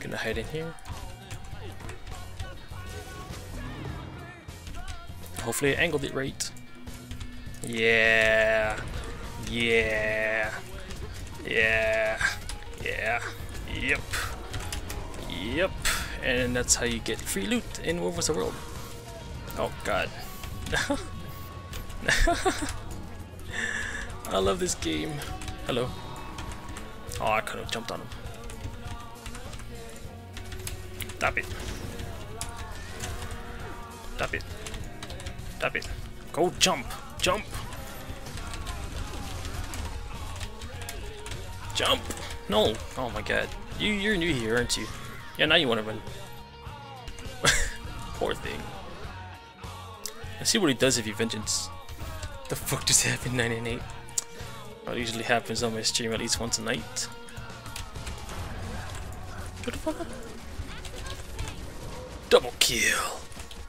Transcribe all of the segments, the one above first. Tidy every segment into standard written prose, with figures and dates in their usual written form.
gonna hide in here. Hopefully I angled it right. Yeah. Yeah. Yeah. Yeah. Yep. Yep. And that's how you get free loot in War vs. the World. Oh god. I love this game. Hello. Oh, I could have jumped on him. Stop it. Stop it. Stop it. Go jump. Jump. Jump. No. Oh my god. You're new here, aren't you? Yeah, now you want to run. Poor thing. Let's see what he does if he vengeance. The fuck does that happen 998? That usually happens on my stream at least once a night. Shut the fuck up. Double kill.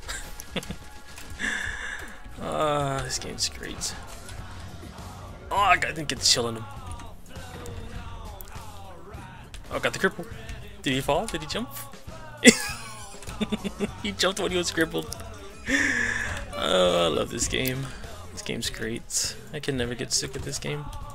This game's great. Oh, I didn't get the chill on him. Oh, got the cripple. Did he fall? Did he jump? He jumped when he was crippled. Oh, I love this game. This game's great. I can never get sick with this game.